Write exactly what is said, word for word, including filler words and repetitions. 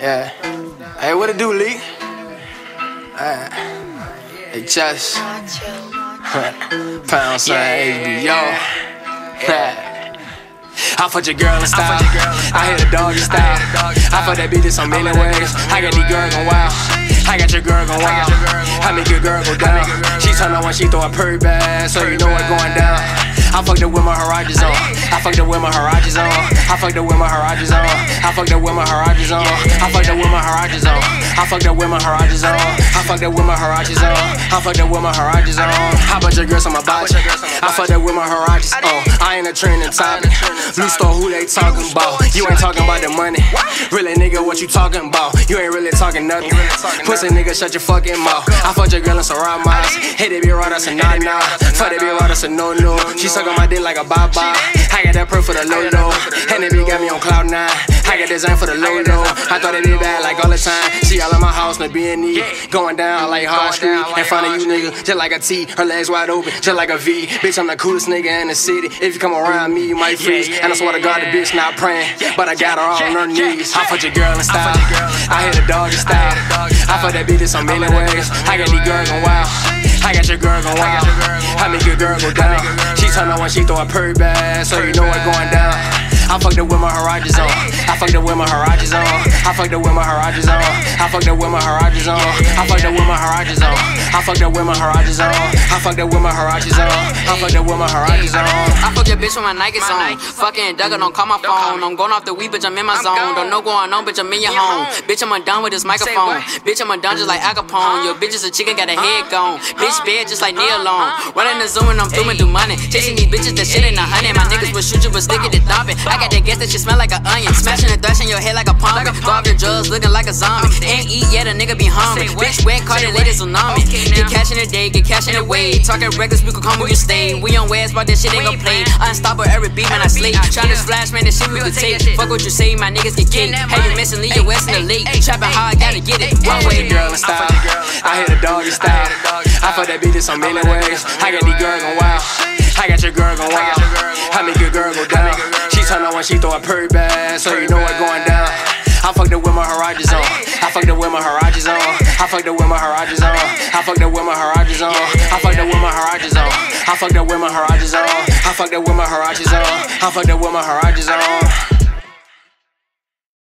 Yeah. Hey, what it do, Leek? Uh, it just pound sign H B O. I fuck your girl in style. I hit a doggy style. I fuck that bitch in so many ways. I got these girls going wild. I got your girl going wild. I make your girl go down. She turn on when she throw a purr bag, so you know what's going down. I fucked up with my Huaraches on. I fucked up with my Huaraches on. I fucked up with my Huaraches on. I fucked up with my Huaraches on. I fucked up with my Huaraches on. I fucked up with my Huaraches on. I fucked up with my Huaraches on. I fucked up with my Huaraches on. How about your girls on my body? I fucked up with my Huaraches on. I ain't a trending topic. BlueStore, who they talking about? You ain't talking about the money. Really, nigga, what you talking about? You ain't really talking nothing. Pussy nigga, shut your fucking mouth. I fucked your girl in some raw miles. Hit that bitch raw, that's a nah nah. Fuck that bitch raw, that's a no no. She suck on my dick like a bye bye. I got that perk for the low low. And that bitch got me on cloud nine. I got design for the low low. I thought it did bad like all the time. She all in my house, no B and E. Going down like hard street. In front of you nigga, just like a T. Her legs wide open, just like a V. Bitch, I'm the coolest nigga in the city. If you come around me, you might freeze. And I swear to God, the bitch not praying, but I got her all on her knees. I fuck your girl in style. I hit a doggy style. I fuck that bitch in so many ways. I got these girls going wild. I got your girl going wild. I make your girl go down. She turn on when she throw a purr bag, so you know what's going down. I fucked up with my Huaraches on. I fucked up with my Huaraches on. I fucked up with my Huaraches on. I fucked up with my Huaraches on. I fucked up with my Huaraches on. I fucked up with my Huaraches on. I fucked up with my Huaraches on. I fucked up with my Huaraches on. I fuck your bitch with my Nikes on. Fucking Duggar, don't call my phone. I'm going off the weed, bitch, I'm in my zone. Don't know going on, bitch, I'm in your home. Bitch, I'm undone with this microphone. Bitch, I'm undone just like Al Capone. Your bitch is a chicken, got a head gone. Bitch bad just like Neil Long. Running the zoom and I'm doing do money. Chasing these bitches, that shit ain't a honey. My niggas will shoot you, but stick it to thumping. I got that gas that shit smell like an onion. Smashing and thrashing your head like a pumpkin. Go off your drugs looking like a zombie. Ain't eat yet, a nigga be hungry. Bitch wet, caught it late as tsunami. Get cash in the day, get cash in the way. Talking reckless, we could come where you stay. We on West, but that shit ain't gon' play. Unstoppable every beat, man, I sleep. Tryna splash, man, that shit we could take. Fuck what you say, my niggas get cake. Hey, you missing, leave your West in the lake. Trapping hard, gotta get it. One way. Girl in style. I hit a doggy style. I fuck that bitch in so many ways. I got these girls going wild. I got your girl going wild. I make your girl go down. She turn on when she throw a purr bag, so you know what's going down. I fucked up with my Huaraches on. I fucked up with my Huaraches on. I fucked up with my Huaraches on. I fucked up with my Huaraches on. I fucked up with my Huaraches on. I fucked up with my Huaraches on. I fucked up with my Huaraches on. I fucked up with my Huaraches on.